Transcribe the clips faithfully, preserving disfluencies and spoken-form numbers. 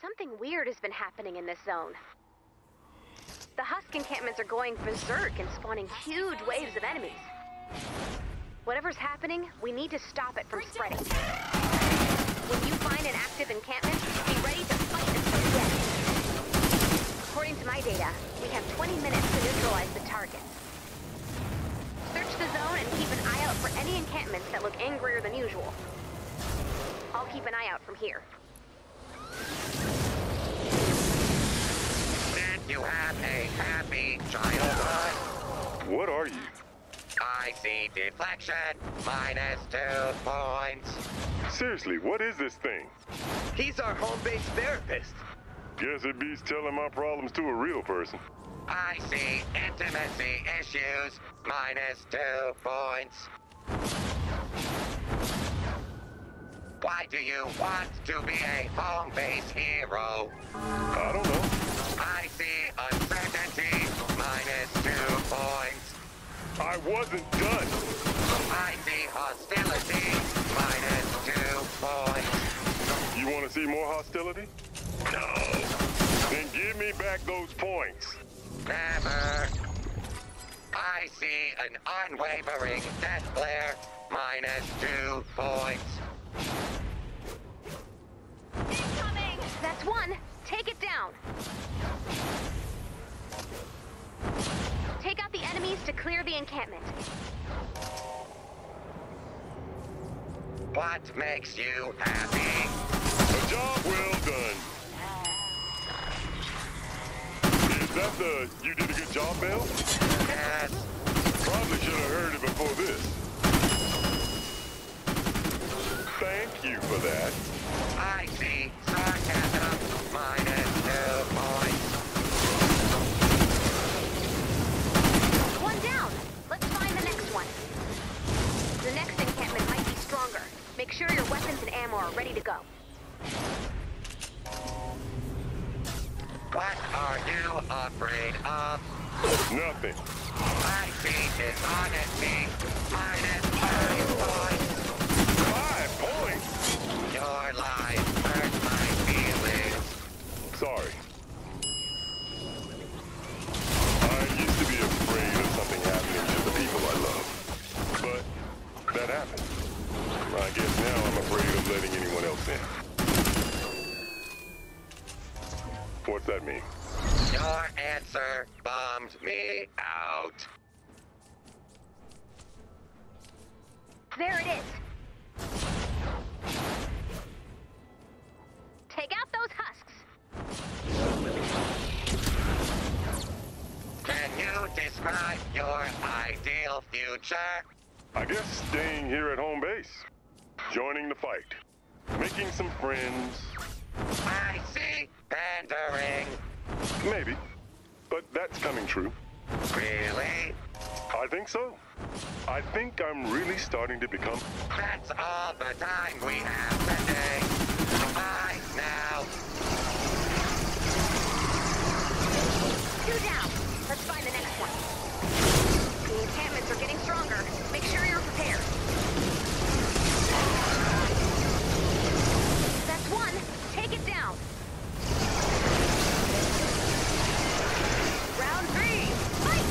Something weird has been happening in this zone. The Husk encampments are going berserk and spawning huge waves of enemies. Whatever's happening, we need to stop it from spreading. When you find an active encampment, be ready to fight until the end. According to my data, we have twenty minutes to neutralize the targets. Search the zone and keep an eye out for any encampments that look angrier than usual. I'll keep an eye out from here. Did you have a happy childhood? What are you? I see deflection, minus two points. Seriously, what is this thing? He's our home-based therapist. Guess it beats telling my problems to a real person. I see intimacy issues, minus two points. Why do you want to be a home-based hero? I don't know. I see uncertainty, minus two points. I wasn't done. I see hostility, minus two points. You want to see more hostility? No. Then give me back those points. Never. I see an unwavering death glare, minus two points. Incoming! That's one. Take it down. Take out the enemies to clear the encampment. What makes you happy? A job well done. Is that the you did a good job, Bell? Yes. Probably should have heard it before this. Thank you for that. I see sarcasm, minus two points. One down. Let's find the next one. The next encampment might be stronger. Make sure your weapons and ammo are ready to go. What are you afraid of? Nothing. I see dishonesty, minus five points. Five points? Your lies hurt my feelings. Sorry. I used to be afraid of something happening to the people I love. But that happened. I guess now I'm afraid of letting anyone else in. What's that mean? Your answer bummed me out. There it is. Take out those husks. Can you describe your ideal future? I guess staying here at home base. Joining the fight. Making some friends. I see pandering. Maybe. But that's coming true. Really? I think so. I think I'm really starting to become... That's all the time we have today. Bye now. Two down. Let's find the next one. The encampments are getting stronger. Make sure you're prepared. That's one. Take it down. Round three. Fight!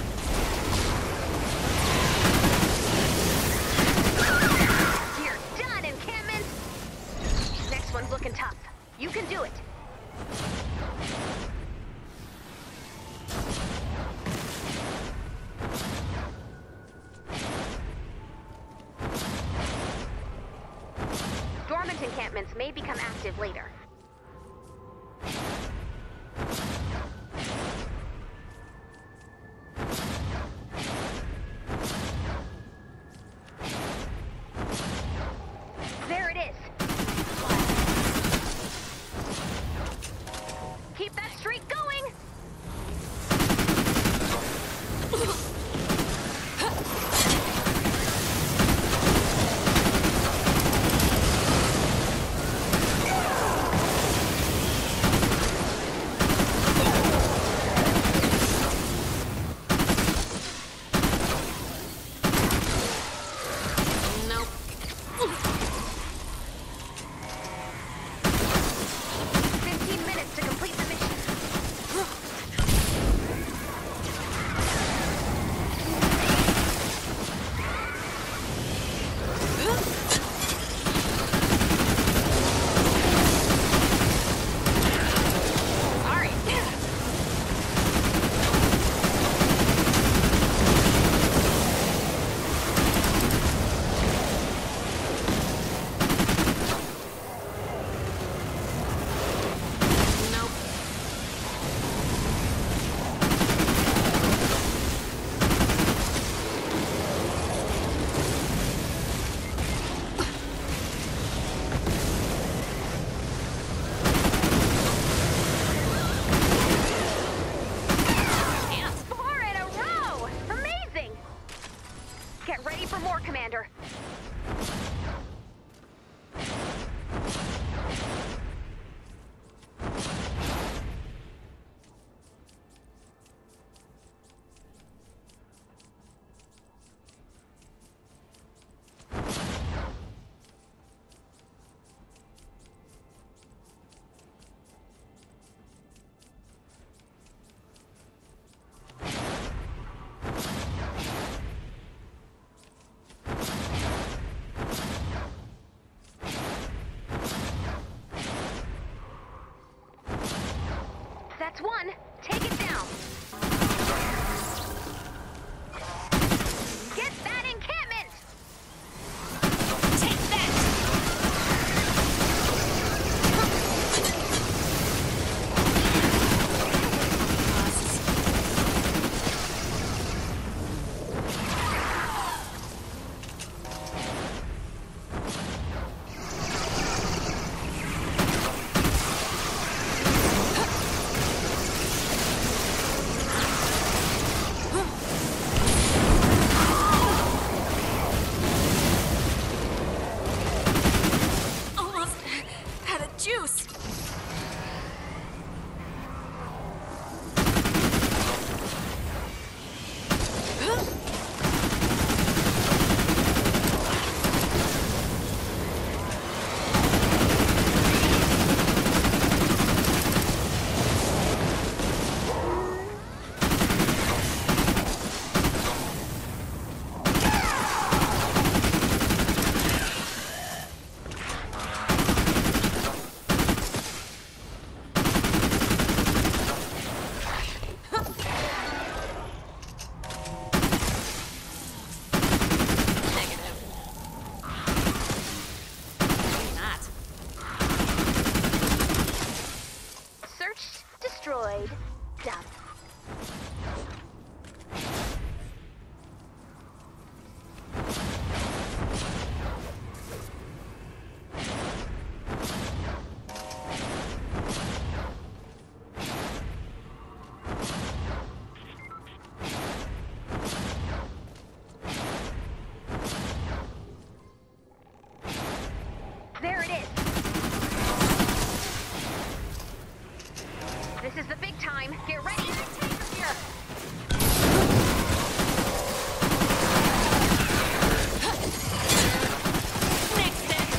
You're done, encampment! Next one's looking tough. You can do it. Dormant encampments may become active later. There it is. Keep that streak going. That's one. Take it down. Get that encampment! Take that! Juice! Destroyed. Done. There it is. This is the big time. Get ready. Take here. Next it.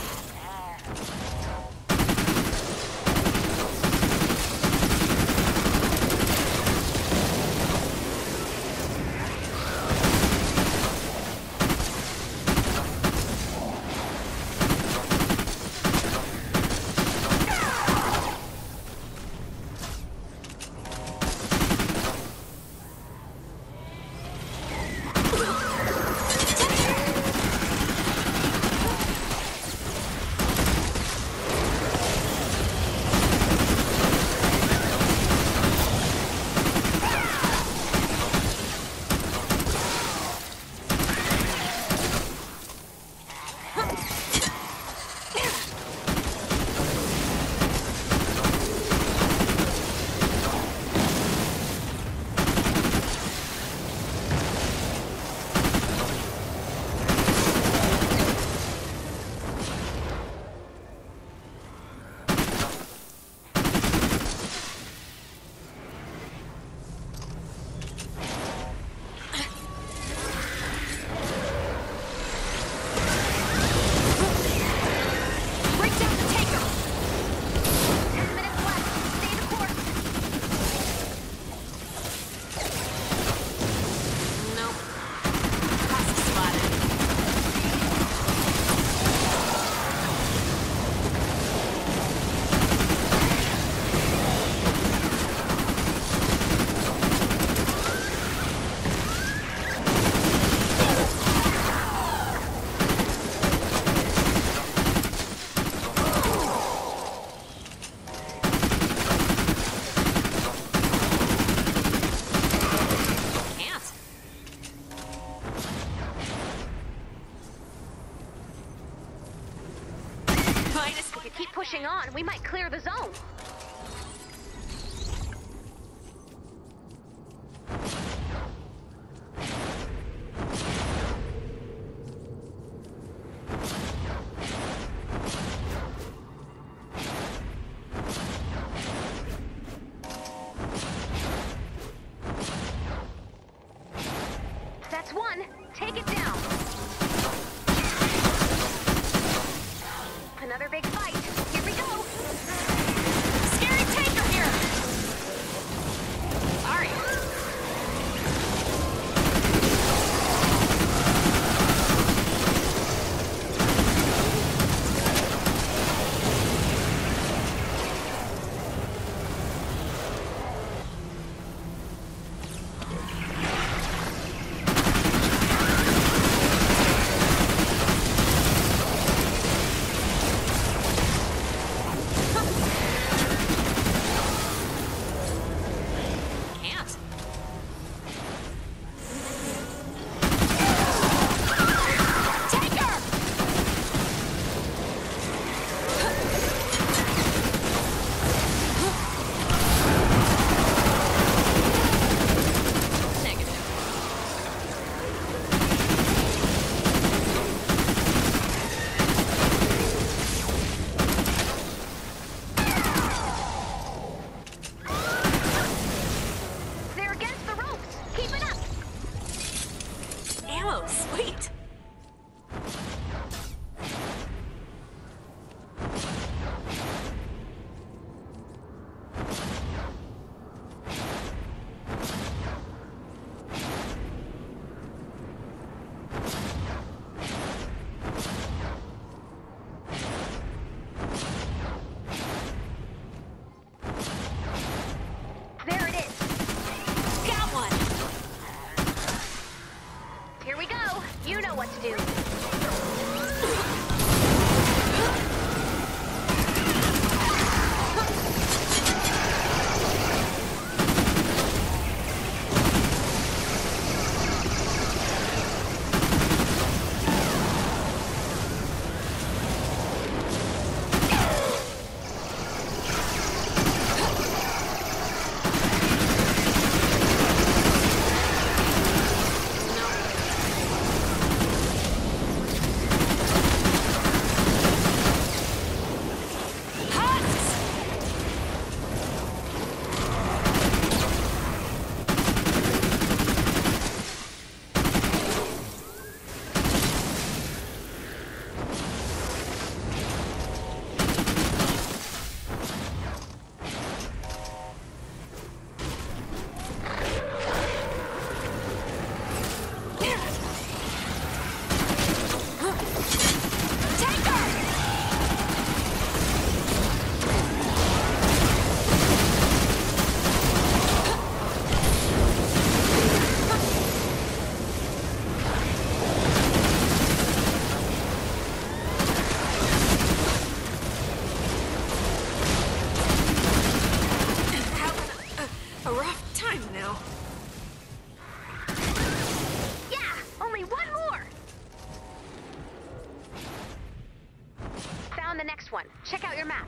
If you keep pushing on, we might clear the zone. That's one. Take it down. Another big fight. Here we go. Scary tanker here. Sorry. Oh, sweet. There it is. Got one. Here we go. You know what to do. Husks! Take her! Having a, a rough time now. Yeah, only one more. Found the next one. Check out your map.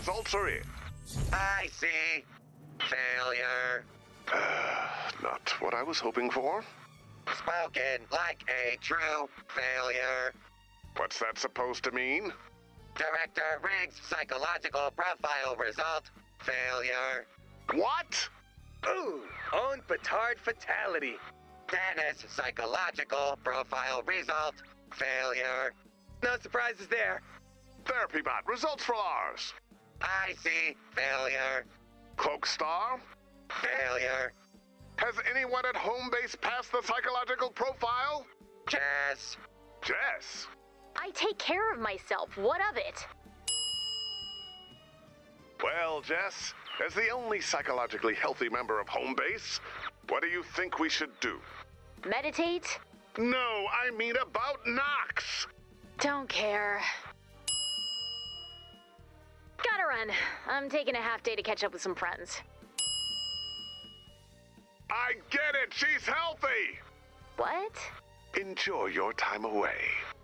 results are in. I see. Failure. Not what I was hoping for. Spoken like a true failure. What's that supposed to mean? Director Riggs' psychological profile result. Failure. What? Ooh, on petard fatality. Dennis' psychological profile result. Failure. No surprises there. Therapy bot, results for ours. I see. Failure. Cloak Star? Failure. Has anyone at home base passed the psychological profile? Jess. Jess? I take care of myself. What of it? Well, Jess, as the only psychologically healthy member of home base, what do you think we should do? Meditate? No, I mean about Knox. Don't care. Gotta run. I'm taking a half day to catch up with some friends. I get it, she's healthy. What? Enjoy your time away.